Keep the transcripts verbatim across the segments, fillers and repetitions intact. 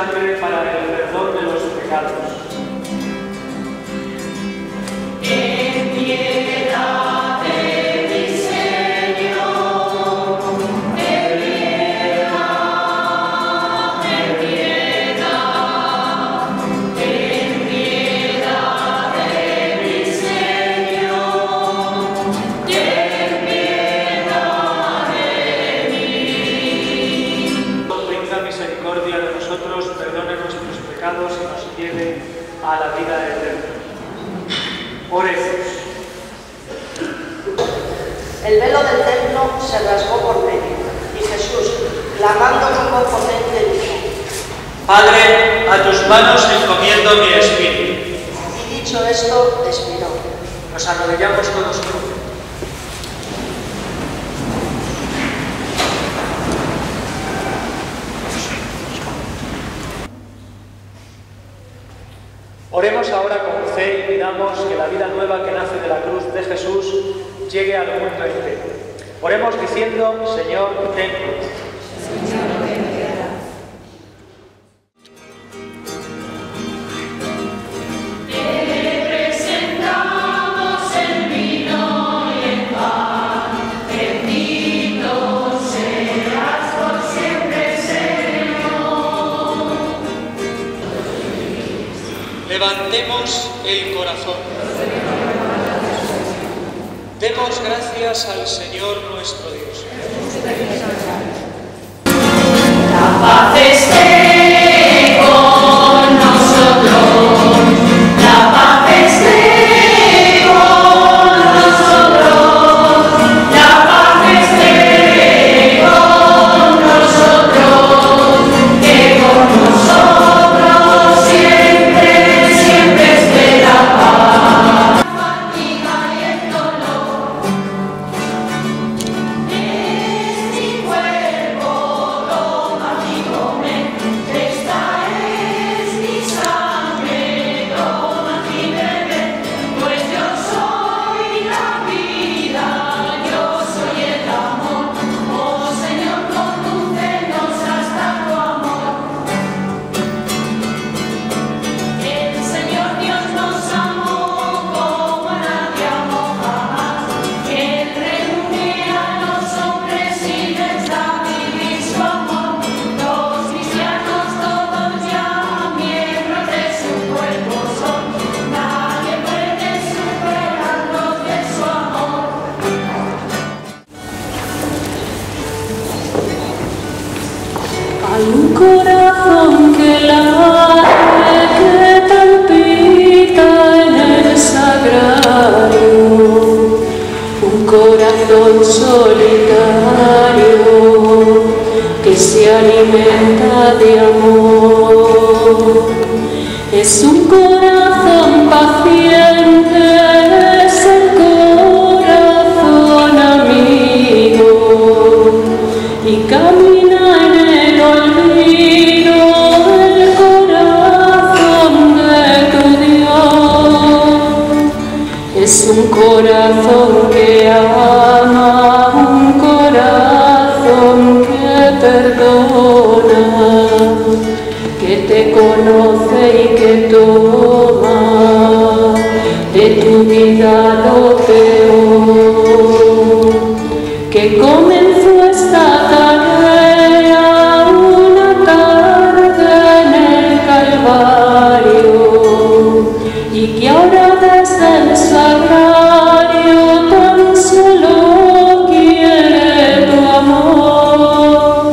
sangre para el perdón de los pecados. Ten piedad de mí, Señor, ten piedad, ten piedad, ten piedad de mí, Señor, ten piedad de mí. Tenga misericordia de nosotros, perdone nuestros pecados y nos lleve a la vida eterna. Oremos. El velo del templo se rasgó por medio, y Jesús, clamando con voz potente, dijo: Padre, a tus manos encomiendo mi espíritu. Y dicho esto, expiró. Nos arrodillamos todos juntos. Oremos ahora con fe y pidamos que la vida nueva que nace de la cruz de Jesús llegue al mundo entero. Oremos diciendo: Señor, ten piedad. Levantemos el corazón. Demos gracias al Señor nuestro Dios. La paz esté con nosotros, la paz esté con nosotros, la paz esté con nosotros, que con nosotros siempre, siempre esté la paz. La fatiga y el dolor es mi cuerpo. Esta es mi sangre, toma y bebe, pues yo soy la vida, yo soy el amor. Oh Señor, condúcenos hasta tu amor. El Señor Dios nos amó como nadie amó jamás. Él reúne a los hombres y les da vivir su amor. Los cristianos todos ya miembros de su cuerpo son. Nadie puede superarlos de su amor. Hay un corazón que late, que palpita en el sagrario, un corazón solitario que se alimenta de amor. Es un corazón paciente, es el corazón amigo, y camina en el olvido el corazón de tu Dios. Es un corazón que ama, un corazón que perdona, que te conoce y que toma de tu vida lo peor, que comenzó esta tarea una tarde en el Calvario, y que ahora desde el sagrario tan solo quiere tu amor.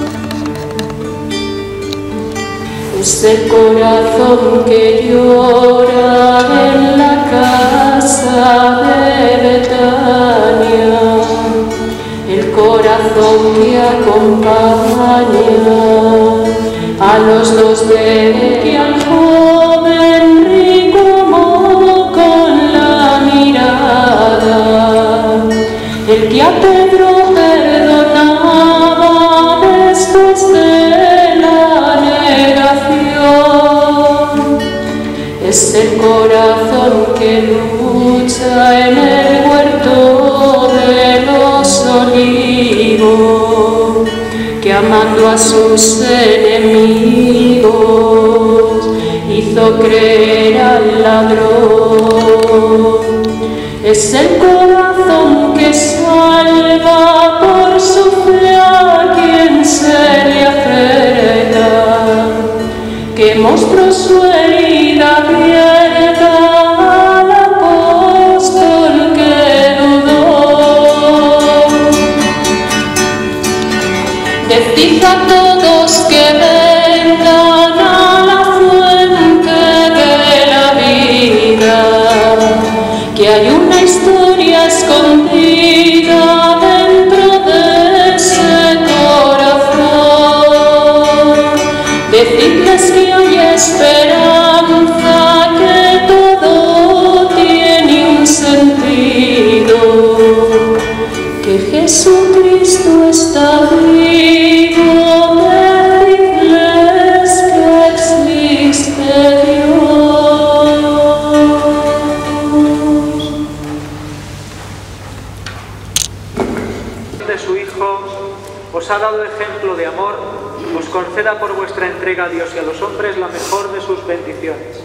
Es el corazón que llora en la casa de Betania, el corazón que acompaña a los dos de que al joven rico amó con la mirada, el que a Pedro perdonaba después de la negación. Es el corazón que lucha en el huerto de los olivos, que a llamando a sus enemigos, hizo creer al ladrón. Es el corazón que salva por su fe a quien se le acerca, que mostró su herida abierta al apóstol que dudó. Decid a todos que vengan a la fuente de la vida, que hay una historia escondida dentro de ese corazón. Decidles que hay esperanza, que todo tiene un sentido, que Jesucristo está vivo. Decidles que existe Dios. De su Hijo os ha dado ejemplo de amor, os conceda por vuestra entrega a Dios y a los hombres la mejor de sus bendiciones.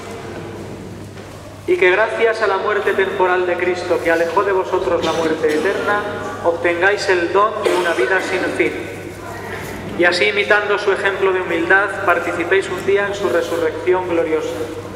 Y que gracias a la muerte temporal de Cristo, que alejó de vosotros la muerte eterna, obtengáis el don de una vida sin fin. Y así, imitando su ejemplo de humildad, participéis un día en su resurrección gloriosa.